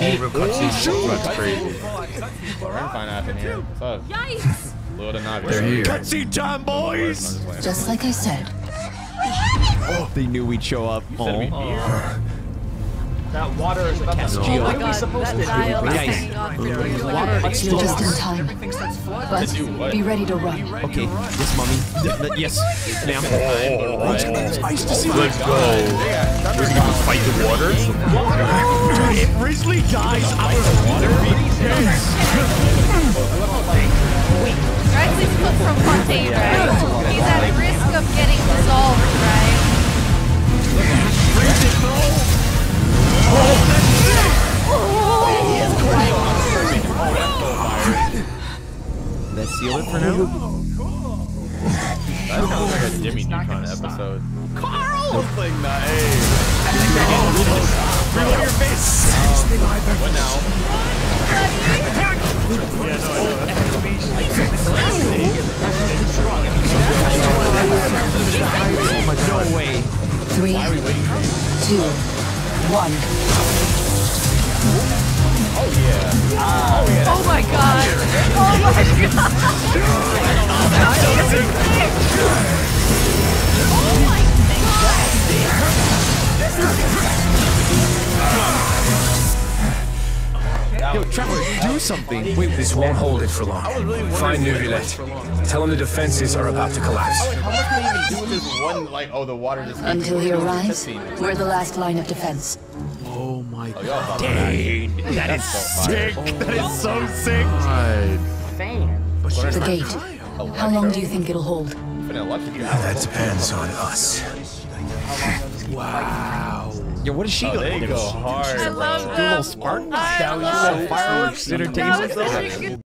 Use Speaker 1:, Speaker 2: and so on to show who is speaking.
Speaker 1: That's crazy.
Speaker 2: We're gonna find out in here. What's up?
Speaker 3: Yikes!
Speaker 1: They're here.
Speaker 4: Cutscene time, boys!
Speaker 5: Just like I said.
Speaker 4: Oh, they knew we'd show up.
Speaker 6: That water is about to
Speaker 3: Oh my god, that dial is hanging on for dear life.
Speaker 5: You're just in time. But be ready to run.
Speaker 4: Okay, yes, mommy. Yes, ma'am.
Speaker 1: Let's go. We're gonna fight the water?
Speaker 4: If Wriothesley dies, I'm gonna be pissed.
Speaker 3: Wriothesley's cooked from Fontaine, right? He's at risk of getting dissolved, right?
Speaker 4: Freeze it, bro! Let's seal it for now.
Speaker 2: That sounds like a Jimmy Neutron episode.
Speaker 4: Carl! Thing nice. Reload your face.
Speaker 2: What now?
Speaker 4: No way.
Speaker 5: 3, 2, 1.
Speaker 3: Oh my god! Oh my god! Oh my god!
Speaker 4: Yo, Trevor, do something. Wait,
Speaker 7: This won't hold it for long. Find neuvillette. Tell him the defenses are about to collapse.
Speaker 2: How much can they even do with this one, like, oh, the water just...
Speaker 5: Until he arrives, we're the last line of defense.
Speaker 4: oh my
Speaker 2: Oh, y'all about
Speaker 4: dang. That is sick. That is so sick.
Speaker 5: The gate. How long do you think it'll hold?
Speaker 7: That depends on us.
Speaker 4: Wow. Yo, what is she doing?
Speaker 2: They go hard.
Speaker 3: I love
Speaker 4: Do a
Speaker 3: them.
Speaker 4: little Spartan
Speaker 3: I
Speaker 4: down,
Speaker 3: love
Speaker 4: fireworks,
Speaker 3: them.
Speaker 4: entertainment.
Speaker 3: That was such a good